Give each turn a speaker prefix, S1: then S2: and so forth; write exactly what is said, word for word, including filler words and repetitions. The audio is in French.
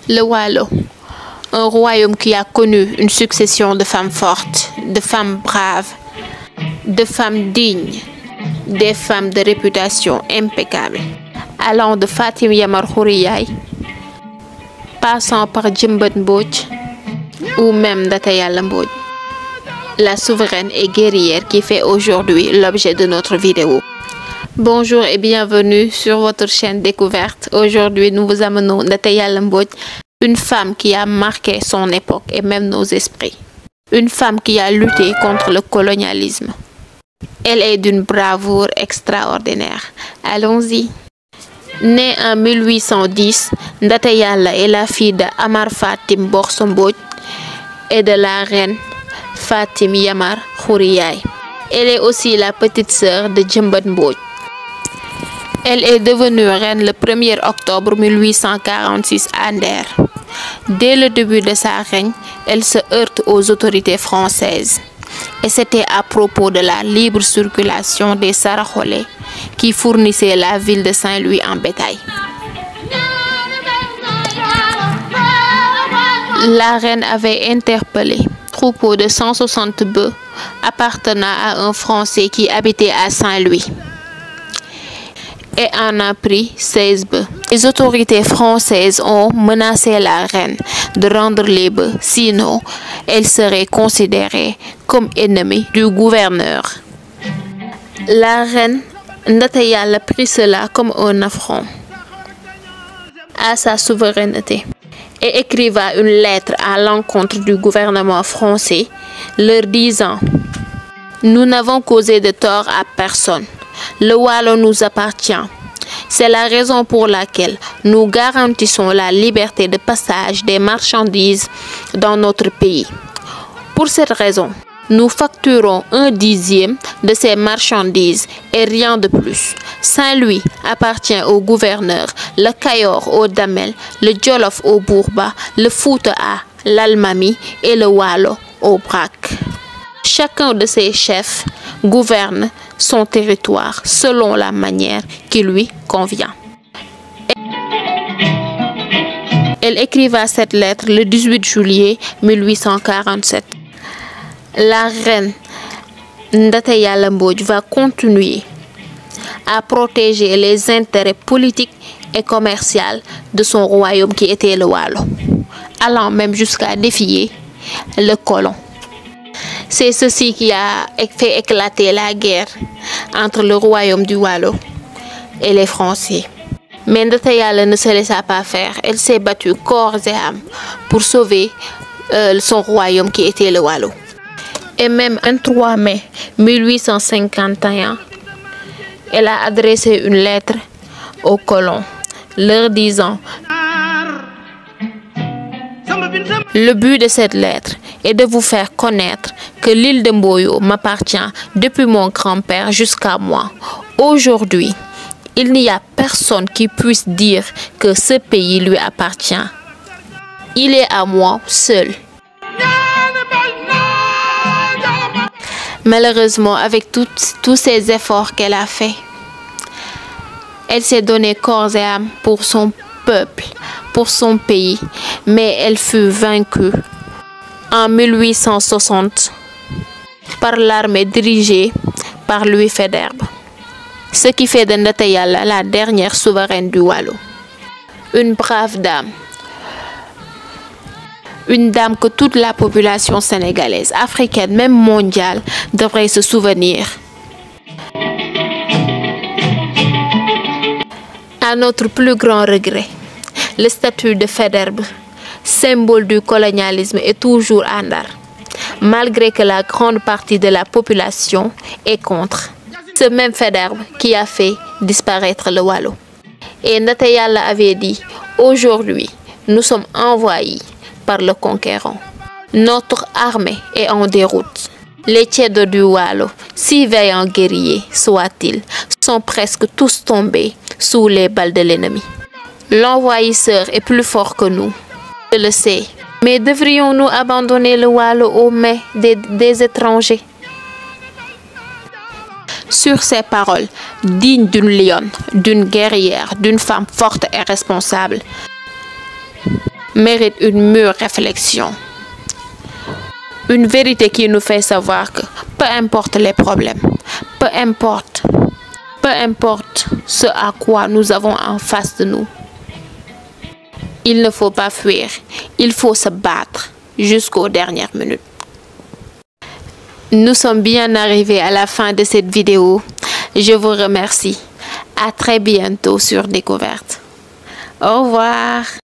S1: Le Waalo, un royaume qui a connu une succession de femmes fortes, de femmes braves, de femmes dignes, des femmes de réputation impeccable, allant de Fatim Yamar Khouri Yaye, passant par Djimbat Mbodj ou même Ndata Yalla Mbodj, la souveraine et guerrière qui fait aujourd'hui l'objet de notre vidéo. Bonjour et bienvenue sur votre chaîne Découverte. Aujourd'hui, nous vous amenons Ndata Yalla Mbodj, une femme qui a marqué son époque et même nos esprits. Une femme qui a lutté contre le colonialisme. Elle est d'une bravoure extraordinaire. Allons-y. Née en mille huit cent dix, Ndata Yalla est la fille de Amar Fatim Borso Mbodj et de la reine Fatim Yamar Khouri Yaye. Elle est aussi la petite sœur de Djimbat Mbodj. Elle est devenue reine le premier octobre mille huit cent quarante-six à Nder. Dès le début de sa règne, elle se heurte aux autorités françaises. Et c'était à propos de la libre circulation des Saraxolé qui fournissaient la ville de Saint-Louis en bétail. La reine avait interpellé un troupeau de cent soixante bœufs appartenant à un Français qui habitait à Saint-Louis et en a pris seize bœufs. Les autorités françaises ont menacé la reine de rendre les bœufs, sinon elle serait considérée comme ennemie du gouverneur. La reine Ndata Yalla prit cela comme un affront à sa souveraineté et écriva une lettre à l'encontre du gouvernement français, leur disant: nous n'avons causé de tort à personne. Le Waalo nous appartient. C'est la raison pour laquelle nous garantissons la liberté de passage des marchandises dans notre pays. Pour cette raison, nous facturons un dixième de ces marchandises et rien de plus. Saint-Louis appartient au gouverneur, le Kayor au Damel, le Djolof au Bourba, le Fouta à l'Almami et le Waalo au Brak. Chacun de ces chefs gouverne son territoire selon la manière qui lui convient. Elle écriva cette lettre le dix-huit juillet mille huit cent quarante-sept. La reine Ndata Yalla Mbodj va continuer à protéger les intérêts politiques et commerciaux de son royaume qui était le Waalo, allant même jusqu'à défier le colon. C'est ceci qui a fait éclater la guerre entre le royaume du Waalo et les Français. Mais Ndata Yalla ne se laissa pas faire. Elle s'est battue corps et âme pour sauver euh, son royaume qui était le Waalo. Et même le vingt-trois mai mille huit cent cinquante et un, elle a adressé une lettre aux colons, leur disant: le but de cette lettre est de vous faire connaître que l'île de Mboyo m'appartient depuis mon grand-père jusqu'à moi. Aujourd'hui, il n'y a personne qui puisse dire que ce pays lui appartient. Il est à moi seul. Malheureusement, avec tout, tous ces efforts qu'elle a fait, elle s'est donné corps et âme pour son peuple, pour son pays, mais elle fut vaincue en mille huit cent soixante par l'armée dirigée par Louis Faidherbe, ce qui fait de Ndata Yalla la dernière souveraine du Waalo. Une brave dame, une dame que toute la population sénégalaise, africaine, même mondiale, devrait se souvenir. À notre plus grand regret, le statut de Faidherbe, symbole du colonialisme, est toujours à Ndar, malgré que la grande partie de la population est contre. Ce même Faidherbe qui a fait disparaître le Waalo. Et Ndata Yalla avait dit: aujourd'hui, nous sommes envahis par le conquérant. Notre armée est en déroute. Les Tchèdos du Waalo, si vaillants guerriers soient-ils, sont presque tous tombés sous les balles de l'ennemi. L'envahisseur est plus fort que nous, je le sais. Mais devrions-nous abandonner le Waalo aux mains des, des étrangers? Sur ces paroles, dignes d'une lionne, d'une guerrière, d'une femme forte et responsable, mérite une mûre réflexion. Une vérité qui nous fait savoir que peu importe les problèmes, peu importe, peu importe ce à quoi nous avons en face de nous, il ne faut pas fuir, il faut se battre jusqu'aux dernières minutes. Nous sommes bien arrivés à la fin de cette vidéo. Je vous remercie. À très bientôt sur Découverte. Au revoir.